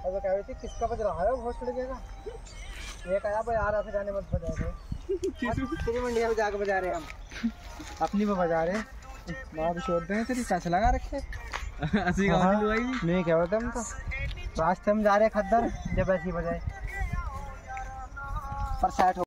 अब कह रही थी किसका बज रहा है वो भोसड़ी का। ये कहा भाई आ रहा था जाने मत बजा रहे। तेरी मंडिया में जाके बजा रहे हम अपनी पे बजा रहे। वहाँ भी छोड़ देंगे तेरी पैसे लगा रखे। नहीं क्या बोलते हम तो रास्ते में जा रहे खद्दर जब ऐसी बजाए पर सेट